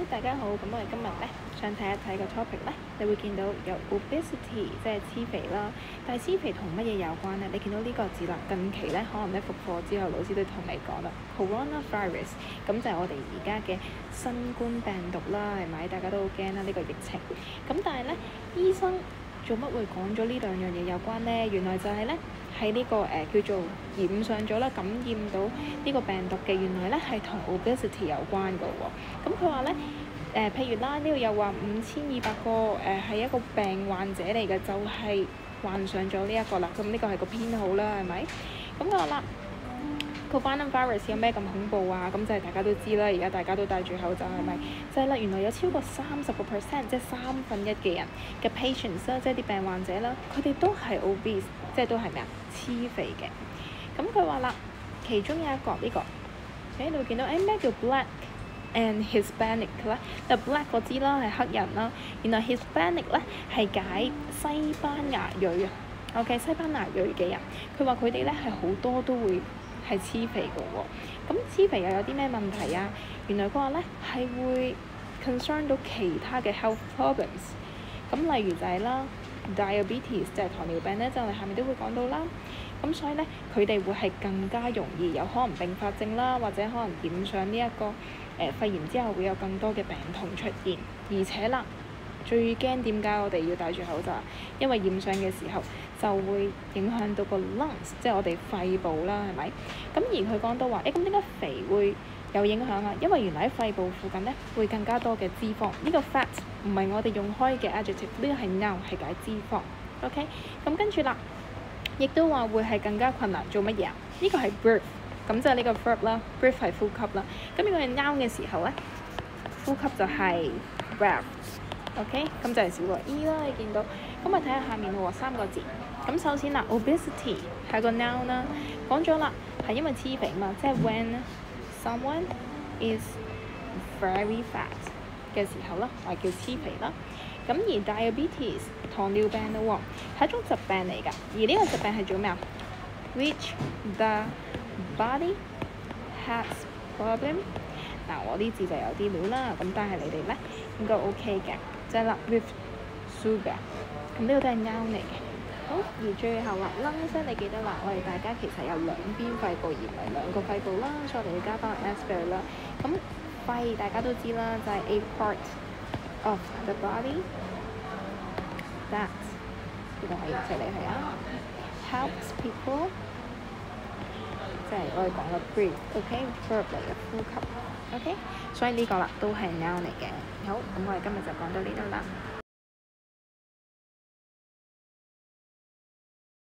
大家好，咁我哋今日咧想睇一睇個 topic 咧，你會見到有 obesity 即係黐肥啦，但係黐肥同乜嘢有關咧？你見到呢個字啦，近期咧可能咧復課之後，老師都同你講啦，coronavirus 咁就係我哋而家嘅新冠病毒啦，係咪？大家都好驚啦呢個疫情。咁但係咧，醫生做乜會講咗呢兩樣嘢有關咧？原來就係咧。喺呢、個叫做染上咗啦，感染到呢個病毒嘅，原來咧係同 obesity 有關嘅喎。咁佢話咧譬如啦，呢度又話5200個係一個病患者嚟嘅，就係、患上咗呢一個啦。咁呢個係個編號啦，係咪？咁佢話啦，coronavirus 有咩咁恐怖啊？咁就係大家都知啦，而家大家都戴住口罩係咪？就係啦，原來有超過30%，即係1/3嘅人嘅 patients 啦，即係啲病患者啦，佢哋都係 obese， 即係都係咩啊？黐肥嘅。咁佢話啦，其中有一個呢個，你會見到咩叫 black and Hispanic 咧？就 black 嗰支啦係黑人啦，原來 Hispanic 咧係解西班牙裔啊。OK， 西班牙裔嘅人，佢話佢哋咧係好多都會係黐肥嘅喎。咁黐肥又有啲咩問題啊？原來佢話咧係會 concern 到其他嘅 health problems。咁例如就係啦 diabetes 即係糖尿病咧，就我哋下面都會講到啦。咁所以咧，佢哋會係更加容易有可能併發症啦，或者可能染上呢一個肺炎之後會有更多嘅病痛出現。而且啦，最驚點解我哋要戴住口罩？因為染上嘅時候就會影響到個 lungs， 即係我哋肺部啦，係咪？咁而佢講到話，咁點解肥會有影響啊？因為原來喺肺部附近咧會更加多嘅脂肪。呢個 fat 唔係我哋用開嘅 adjective，呢個係 noun 係解脂肪。OK，咁跟住啦。亦都話會係更加困難做乜嘢啊？呢個係 breathe， 咁就係呢個 verb 啦 ，breathe 係呼吸啦。咁如果係 noun 嘅時候咧，呼吸就係 breath。OK， 咁就係少個 e 啦，你見到。咁我睇下下面喎3個字。咁首先啦 ，obesity 係個 noun 啦，講咗啦，係因為黐肥嘛，即係 when someone is very fat 嘅時候啦，話叫黐肥啦。咁而 diabetes 糖尿病咯喎，係一種疾病嚟㗎。而呢個疾病係做咩啊 ？Which the body has problem。嗱，我啲字就有啲料啦，咁但係你哋咧應該 OK 嘅，即係啦 with sugar。咁呢個都係 noun 嚟嘅。好，而最後啦 lungs 你記得啦，我哋大家其實有兩邊肺部而唔係兩個肺部啦，所以我哋要加翻個 s 俾佢啦。咁肺大家都知啦，就係 a part of the body that 呢個係即係你係啊 helps people， 即係我哋講嘅 breathe，OK，verb 嚟嘅呼吸，OK，所以呢個啦都係 noun 嚟嘅。好，咁我哋今日就講到呢度啦。